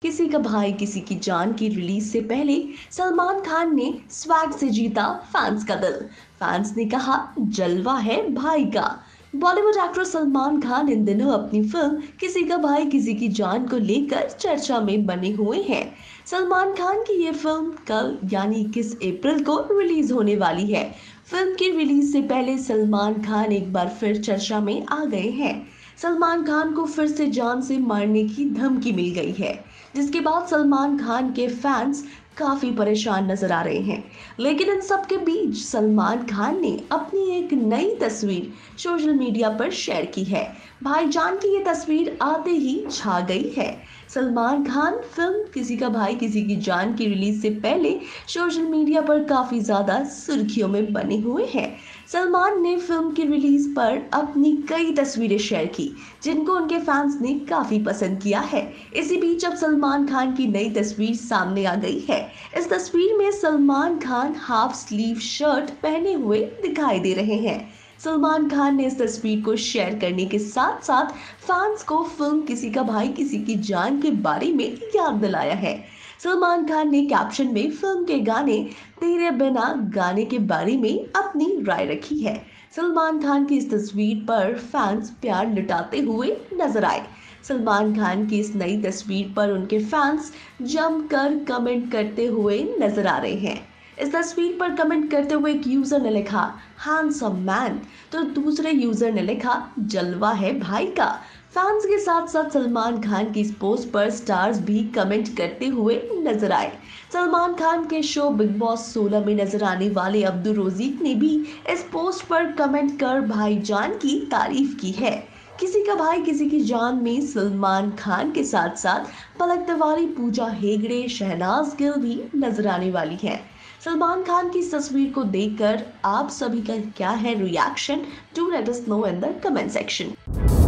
किसी का भाई किसी की जान की रिलीज से पहले सलमान खान ने स्वैग से जीता फैंस का दिल। फैंस ने कहा जलवा है भाई का। बॉलीवुड एक्टर सलमान खान इन दिनों अपनी फिल्म किसी का भाई किसी की जान को लेकर चर्चा में बने हुए हैं। सलमान खान की ये फिल्म कल यानी 21 अप्रैल को रिलीज होने वाली है। फिल्म की रिलीज से पहले सलमान खान एक बार फिर चर्चा में आ गए हैं। सलमान खान को फिर से जान से मारने की धमकी मिल गई है, जिसके बाद सलमान खान के फैंस काफी परेशान नजर आ रहे हैं। लेकिन इन सब के बीच सलमान खान ने अपनी एक नई तस्वीर सोशल मीडिया पर शेयर की है। भाईजान की ये तस्वीर आते ही छा गई है। सलमान खान फिल्म किसी का भाई किसी की जान की रिलीज से पहले सोशल मीडिया पर काफी ज्यादा सुर्खियों में बने हुए हैं। सलमान ने फिल्म की रिलीज पर अपनी कई तस्वीरें शेयर की, जिनको उनके फैंस ने काफी पसंद किया है। इसी बीच अब सलमान खान की नई तस्वीर सामने आ गई है। इस तस्वीर में Salman Khan half sleeve shirt पहने हुए दिखाई दे रहे हैं। सलमान खान ने इस तस्वीर को शेयर करने के साथ साथ फैंस को फिल्म किसी का भाई किसी की जान के बारे में याद दिलाया है। सलमान खान ने कैप्शन में फिल्म के गाने तेरे बिना गाने के बारे में अपनी राय रखी है। सलमान खान की इस तस्वीर पर फैंस प्यार लुटाते हुए नजर आए। सलमान खान की इस नई तस्वीर पर उनके फैंस जमकर कमेंट करते हुए नजर आ रहे हैं। इस तस्वीर पर कमेंट करते हुए एक यूजर ने लिखा हैंडसम मैन, तो दूसरे यूजर ने लिखा जलवा है भाई का। फैंस के साथ साथ सलमान खान की इस पोस्ट पर स्टार्स भी कमेंट करते हुए नजर आए। सलमान खान के शो बिग बॉस 16 में नजर आने वाले अब्दुल रोजीक ने भी इस पोस्ट पर कमेंट कर भाईजान की तारीफ की है। किसी का भाई किसी की जान में सलमान खान के साथ साथ पलक तिवारी, पूजा हेगड़े, शहनाज गिल भी नजर आने वाली है। सलमान खान की इस तस्वीर को देखकर आप सभी का क्या है reaction? Do let us know in the comment section.